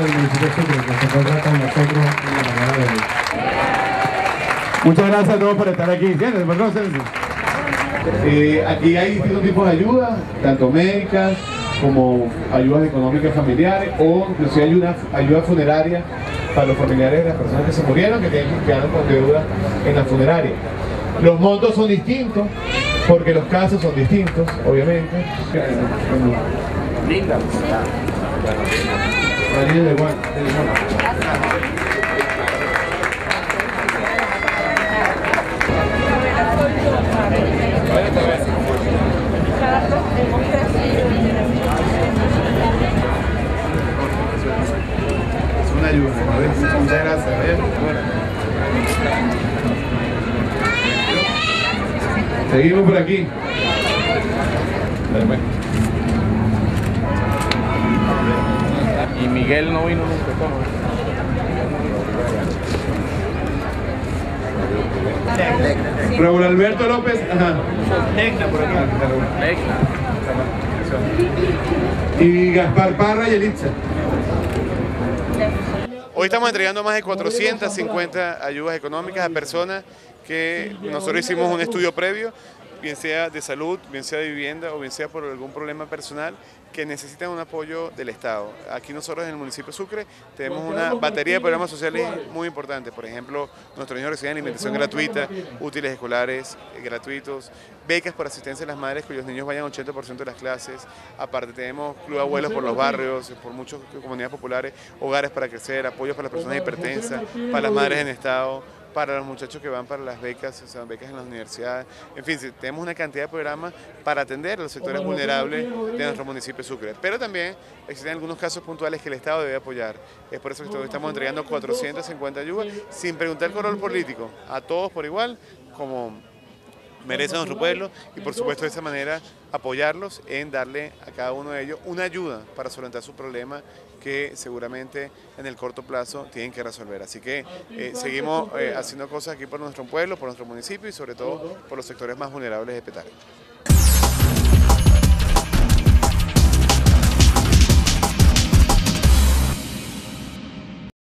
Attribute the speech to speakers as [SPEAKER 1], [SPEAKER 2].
[SPEAKER 1] del municipio de Sucre, que se encuentra con nosotros en la mañana de hoy.
[SPEAKER 2] Muchas gracias a todos por estar aquí. ¿Entiendes? Perdón, aquí hay distintos tipos de ayudas, tanto médicas como ayudas económicas familiares o inclusive ayuda funeraria para los familiares de las personas que se murieron, que quedaron con deuda en la funeraria. Los montos son distintos porque los casos son distintos, obviamente. Linda. María de Juan. Es una ayuda, ¿no? Muchas gracias. Seguimos por aquí.
[SPEAKER 3] Y Miguel no vino nunca.
[SPEAKER 2] Raúl Alberto López. Ajá. Y Gaspar Parra y Elitza. Hoy estamos entregando más de 450 ayudas económicas a personas que nosotros hicimos un estudio previo, bien sea de salud, bien sea de vivienda o bien sea por algún problema personal, que necesitan un apoyo del Estado. Aquí nosotros en el municipio de Sucre tenemos una batería de programas sociales muy importantes. Por ejemplo, nuestros niños reciben alimentación gratuita, útiles escolares gratuitos, becas por asistencia a las madres cuyos niños vayan 80% de las clases. Aparte tenemos club de abuelos por los barrios, por muchas comunidades populares, hogares para crecer, apoyos para las personas hipertensas, para las madres en estado, para los muchachos que van para las becas, o sea, becas en las universidades. En fin, tenemos una cantidad de programas para atender a los sectores vulnerables de nuestro municipio de Sucre. Pero también existen algunos casos puntuales que el Estado debe apoyar. Es por eso que estamos entregando 450 ayudas sin preguntar color político, a todos por igual, como merece nuestro pueblo, y por supuesto de esa manera apoyarlos en darle a cada uno de ellos una ayuda para solventar su problema que seguramente en el corto plazo tienen que resolver. Así que seguimos haciendo cosas aquí por nuestro pueblo, por nuestro municipio y sobre todo por los sectores más vulnerables de Petare.